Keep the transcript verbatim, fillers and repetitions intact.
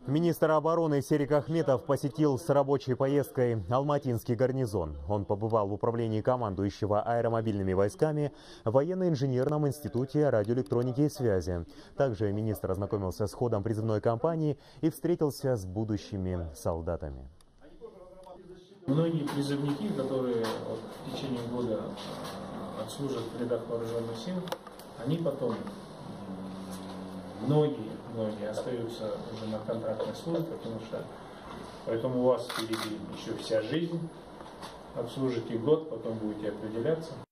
Министр обороны Серик Ахметов посетил с рабочей поездкой Алматинский гарнизон. Он побывал в управлении командующего аэромобильными войсками в военно-инженерном институте радиоэлектроники и связи. Также министр ознакомился с ходом призывной кампании и встретился с будущими солдатами. Многие призывники, которые вот, в течение года отслужат в рядах вооруженных сил, они потом, многие, многие остаются уже на контрактной службе, потому что поэтому у вас впереди еще вся жизнь, отслужите год, потом будете определяться.